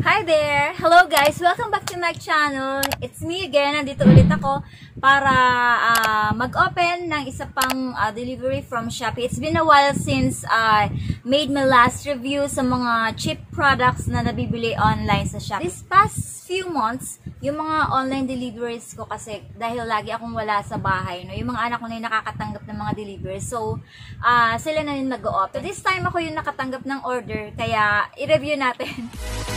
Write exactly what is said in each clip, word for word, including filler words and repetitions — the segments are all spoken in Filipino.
Hi there! Hello guys! Welcome back to my channel. It's me again. Nandito ulit ako para uh, mag-open ng isa pang uh, delivery from Shopee. It's been a while since I uh, made my last review sa mga cheap products na nabibili online sa Shopee. This past few months, yung mga online deliveries ko kasi dahil lagi akong wala sa bahay, no? Yung mga anak ko na yung nakakatanggap ng mga deliveries. So, uh, sila na yung nag-open. So, this time ako yung nakatanggap ng order, kaya i-review natin.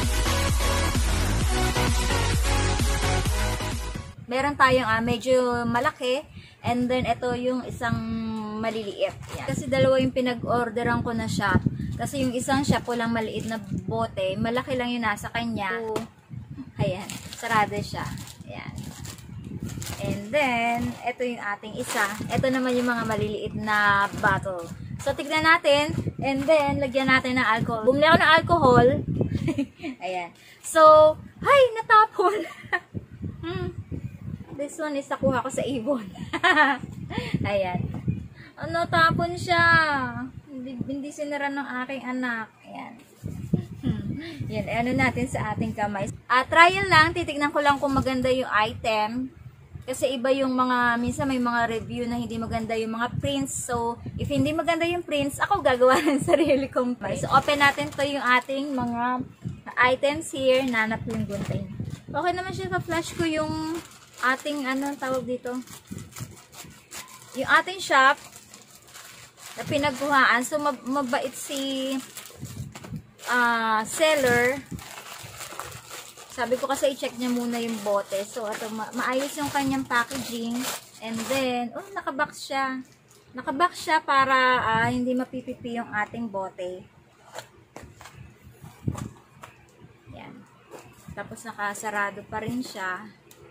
Meron tayong uh, medyo malaki, and then ito yung isang maliliit. Yan. Kasi dalawa yung pinag-orderan ko na shop. Kasi yung isang shop ko lang maliit na bote, malaki lang yung nasa kanya. So, ayan, sarado siya. Ayan. And then, ito yung ating isa. Ito naman yung mga maliliit na bottle. So, tignan natin, and then, lagyan natin ng alcohol. Bumili ako ng alcohol. Ayan. So, ay, natapon. hmm. This one is nakuha ko sa Avon. Ayan. Ano, tapon siya. Hindi, hindi sinara ng aking anak. Ayan. Hmm. Yan, ano natin sa ating kamay. Uh, trial lang, titignan ko lang kung maganda yung item. Kasi iba yung mga, minsan may mga review na hindi maganda yung mga prints. So, if hindi maganda yung prints, ako gagawa ng sarili kong print. So, open natin to yung ating mga items here. Nanap yung gunting. Okay naman siya, pa-flash ko yung ating, ano tawag dito? Yung ating shop na pinagkuhaan. So, mabait si uh, seller. Sabi ko kasi i-check niya muna yung bote. So, ito, ma maayos yung kanyang packaging. And then, oh, nakabox siya. Nakabox siya para uh, hindi mapipipi yung ating bote. Yan. Tapos, nakasarado pa rin siya.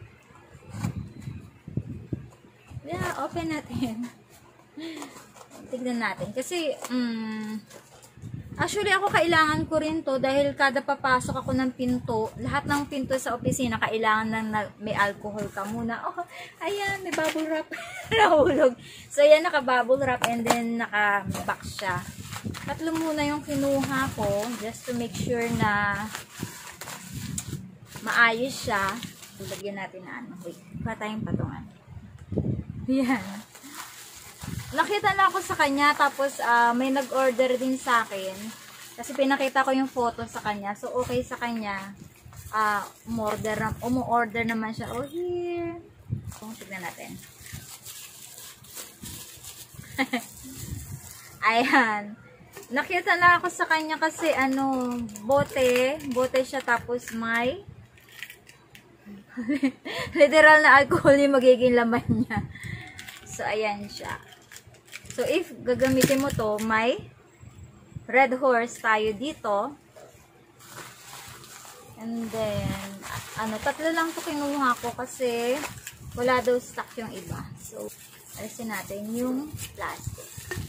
Yeah, open natin. Tignan natin. Kasi, um, actually, ako kailangan ko rin to dahil kada papasok ako ng pinto, lahat ng pinto sa opisina, kailangan ng may alcohol ka muna. Oh, ayan, may bubble wrap. Nahulog. So, ayan, naka-bubble wrap and then naka-box siya. Tatlo muna yung kinuha ko just to make sure na maayos siya. Lagyan natin na ano. Wait, pa tayong patungan. Yan. Nakita na ako sa kanya, tapos uh, may nag-order din sa akin. Kasi pinakita ko yung photo sa kanya. So, okay sa kanya. Uh, umorder, umu-order naman siya. Oh, here. So, tignan natin. Ayan. Nakita na ako sa kanya kasi, ano, bote. Bote siya, tapos may literal na alcohol yung magiging laman niya. So, ayan siya. So, if gagamitin mo to, may red horse tayo dito. And then, ano, tatlo lang to kinuha ko kasi wala daw stock yung iba. So, alisin natin yung plastic.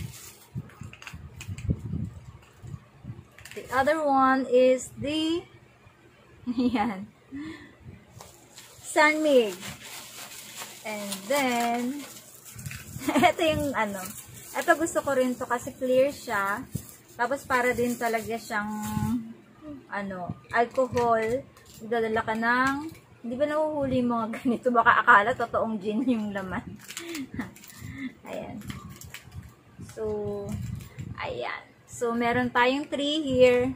The other one is the yan. Sunmig. And then, ito yung ano, ito gusto ko rin to kasi clear siya. Tapos para din talaga siyang ano, alcohol. Idadala ka ng, hindi ba nahuhuli mga ganito? Baka akala totoong gin yung laman. Ayan. So, ayan. So, meron tayong three here.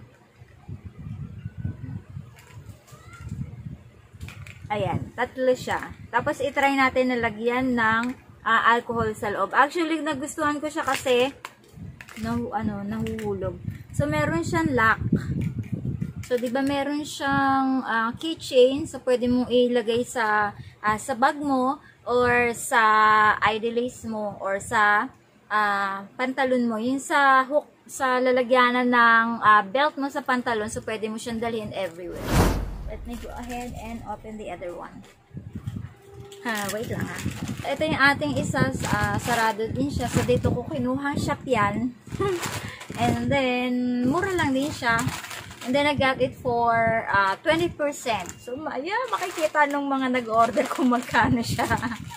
Ayan, tatlo siya. Tapos, itry natin na lagyan ng uh, alcohol sa loob. Actually, nagustuhan ko siya kasi nahu, ano, nahuhulog. So, meron siyang lock. So, di ba meron siyang uh, keychain. So, pwede mong ilagay sa, uh, sa bag mo or sa I D lace mo or sa uh, pantalon mo. Yung sa hook, sa lalagyanan ng uh, belt mo sa pantalon. So, pwede mo siyang dalhin everywhere. Let me go ahead and open the other one. Ha, wait lang ha. Ito yung ating isa, uh, sarado din siya. So, dito ko kinuha shop yan. And then, mura lang din siya. And then, I got it for uh, twenty percent. So, yeah, makikita nung mga nag-order kung magkano siya.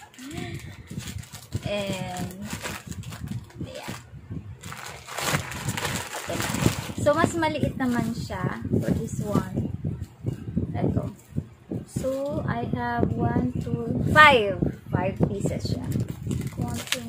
And, yeah. Okay. So, mas maliit naman siya for this one. I have one, two, five. Five pieces siya. Konti.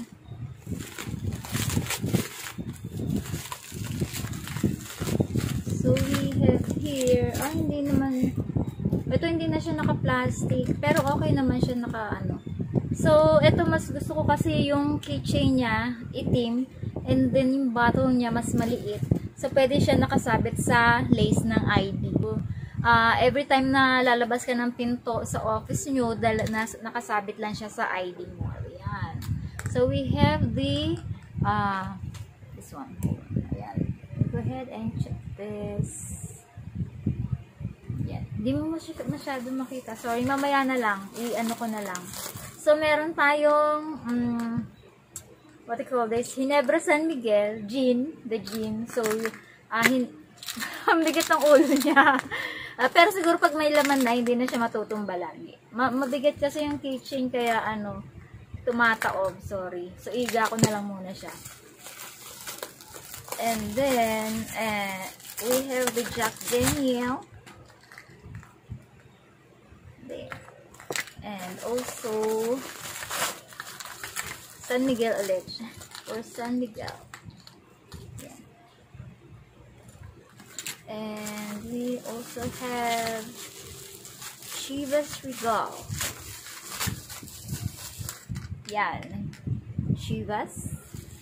So, we have here, ah, hindi naman, ito hindi na siya naka-plastic, pero okay naman siya naka-ano. So, ito mas gusto ko kasi yung keychain niya, itim, and then yung bottle niya mas maliit. So, pwede siya nakasabit sa lace ng I D. Uh, every time na lalabas ka ng pinto sa office nyo, dahil nas, nakasabit lang siya sa I D mo. Ayan. So, we have the, uh, this one. Ayan. Go ahead and check this. Yan. Hindi mo masy masyado makita. Sorry, mamaya na lang. I-ano ko na lang. So, meron tayong, um, what do you call this? Ginebra San Miguel. Gin. The gin. So, uh, hin ang bigat ng ulo niya. Uh, pero siguro pag may laman na, hindi na siya matutumba lagi. Ma mabigat kasi yung keychain, kaya ano, tumataob. Sorry. So, iga ko na lang muna siya. And then, uh, we have the Jack Daniel. There. And also, San Miguel ulit. Or San Miguel. Yeah. And we also have Chivas Regal. Yan. Chivas.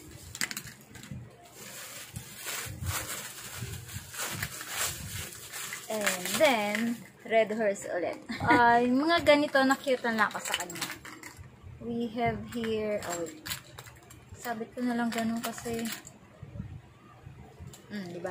And then, Red Horse ulit. Uh, yung mga ganito, na-cute lang ako sa kanya. We have here, oh, sabit ko na lang ganun kasi, hmm, diba?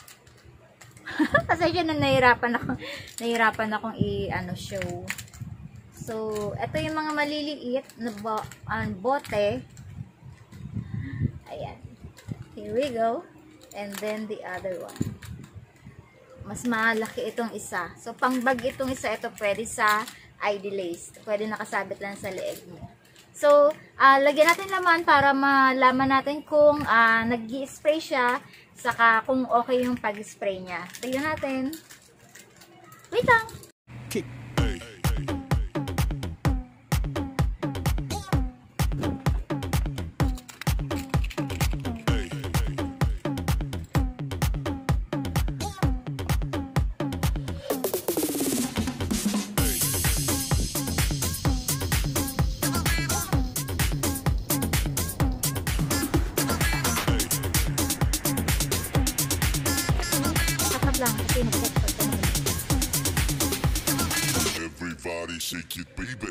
Kasi dyan na nahirapan ako, nahirapan akong i-ano, show. So, ito yung mga maliliit na bo uh, bote. Ayan. Here we go. And then the other one. Mas malaki itong isa. So, pang bag itong isa, ito pwede sa I D lace. Pwede nakasabit lang sa leeg mo. So, uh, lagyan natin laman para malaman natin kung uh, nag-i-spray siya, saka kung okay yung pag-spray niya. Tignan natin. Wait lang. Kick. Lang kasi nag-check ko naman. Everybody shake it, baby.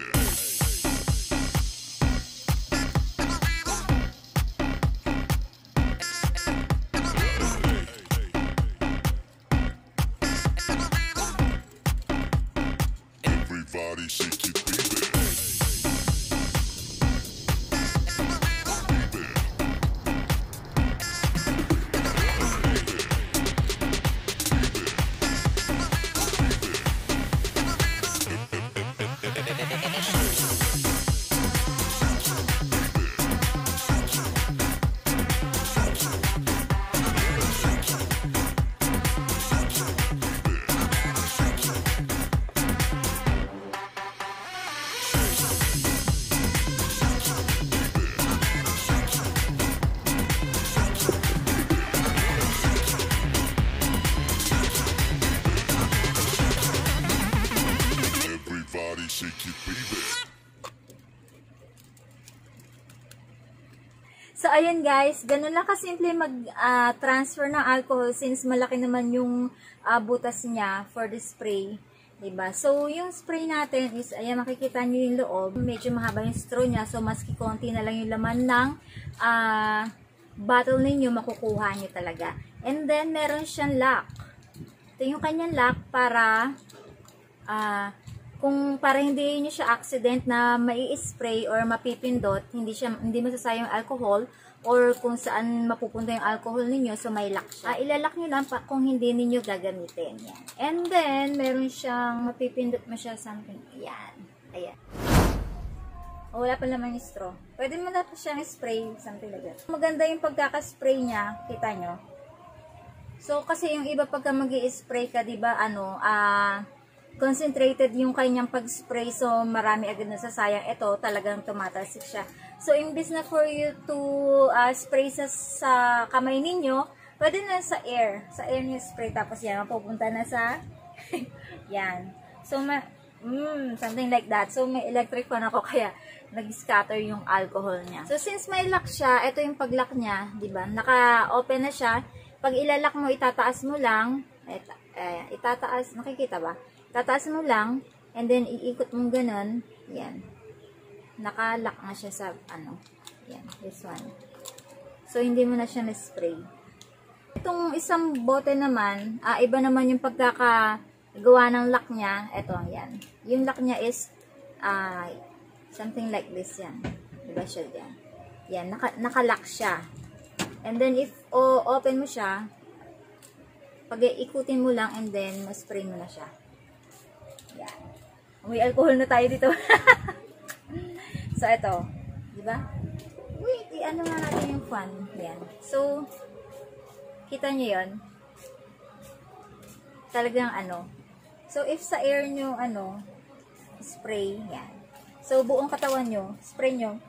Everybody shake it, baby. Shake it, baby. So, ayun guys, ganun lang kasimple mag-transfer uh, ng alcohol since malaki naman yung uh, butas niya for the spray. Diba? So, yung spray natin is, ayan, makikita nyo yung loob. Medyo mahaba yung straw niya. So, maski konti na lang yung laman ng uh, bottle ninyo, makukuha nyo talaga. And then, meron siyang lock. Ito yung kanyang lock para uh, kung para hindi niyo siya accident na mai-spray or mapipindot, hindi siya hindi masasayang alcohol, or kung saan mapupunta yung alcohol niyo, so may lock siya. Uh, ilalak niyo lang pa kung hindi niyo gagamitin. Yan. And then meron siyang mapipindot mo siya something. Ayan. Ayan. O, wala pa naman yung straw. Pwede mo na pa siyang spray, something like that. Maganda yung pagkaka-spray niya, kita nyo. So kasi yung iba pagka magi-spray ka, 'di ba, ano, ah uh, concentrated yung kanyang pag-spray, so marami agad nasasayang. Ito, talagang tumatalsik siya. So, imbis na for you to uh, spray sa, sa kamay ninyo, pwede na sa air. Sa air niyo spray, tapos yan, mapupunta na sa, yan. So, ma mm, something like that. So, may electric fan ako, kaya nag-scatter yung alcohol niya. So, since may lock siya, ito yung pag-lock niya, di ba? Naka-open na siya. Pag ilalak mo, itataas mo lang. Et, eh, itataas, nakikita ba? Itataas mo lang, and then iikot mo ganun. Yan. Naka-lock na siya sa, ano, yan, this one. So, hindi mo na siya na-spray. Itong isang bote naman, ah, iba naman yung pagkakagawa ng lock niya. Ito, yan. Yung lock niya is, ah, something like this yan. Diba siya dyan? Yan, naka, naka-lock siya. And then, if o, open mo siya, pag ikutin mo lang, and then, ma-spray mo na siya. Yan. May alcohol na tayo dito. So, ito. Diba? Wait, i-ano nga natin yung fan. Yan. So, kita nyo yun? Talagang ano. So, if sa air nyo, ano, spray, yan. So, buong katawan nyo, spray nyo.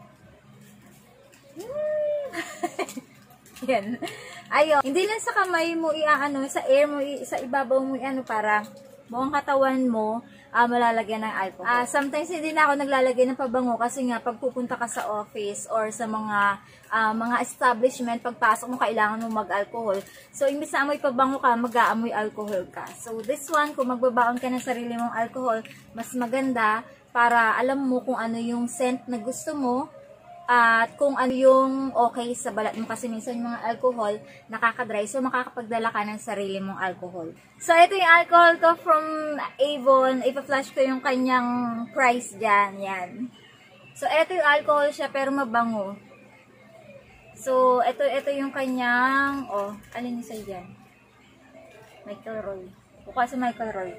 Yan. Ayun. Hindi lang sa kamay mo i-ano, sa air mo, sa ibabaw mo i-ano, para buong katawan mo, uh, malalagyan ng alcohol. Uh, sometimes hindi na ako naglalagay ng pabango kasi nga, pag pupunta ka sa office or sa mga uh, mga establishment, pagpasok mo, kailangan mo mag-alcohol. So, imbis na amoy pabango ka, mag-aamoy alcohol ka. So, this one, kung magbabaon ka ng sarili mong alcohol, mas maganda para alam mo kung ano yung scent na gusto mo at kung ano yung okay sa balat mo, kasi minsan yung mga alcohol nakakadry, so makakapagdala ka ng sarili mong alcohol. So ito yung alcohol ko from Avon. Ipa-flash ko yung kanyang price dyan. Yan. So ito yung alcohol siya pero mabango. So ito, ito yung kanyang, oh, alin yung sa'yo dyan? Michael Roy. Buka sa Michael Roy.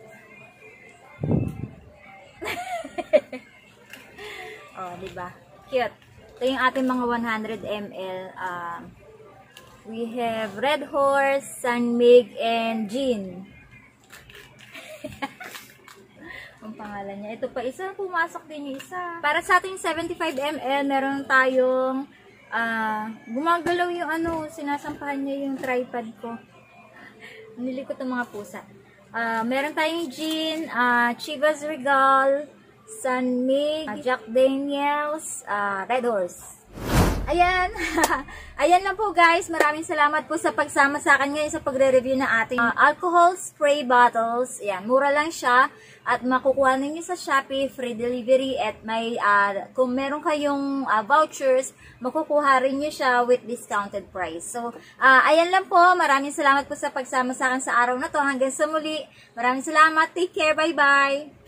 Oh, diba? Cute. Ito yung ating mga one hundred milliliters. Um, we have Red Horse, San Mig, and Gin. Ang pangalan niya. Ito pa isa. Pumasok din yung isa. Para sa ating seventy-five milliliters, meron tayong uh, gumagalaw yung ano, sinasampahan niya yung tripod ko. Nilikot ang mga pusa. Uh, meron tayong Gin, uh, Chivas Regal, San Mig, uh, Jack Daniels, uh, Red Horse. Ayan. Ayan lang po guys. Maraming salamat po sa pagsama sa akin ngayon sa pagre-review ng ating uh, alcohol spray bottles. Ayan. Mura lang siya. At makukuha ninyo sa Shopee, free delivery. At may, uh, kung meron kayong uh, vouchers, makukuha rin nyo siya with discounted price. So, uh, ayan lang po. Maraming salamat po sa pagsama sa akin sa araw na to. Hanggang sa muli. Maraming salamat. Take care. Bye-bye.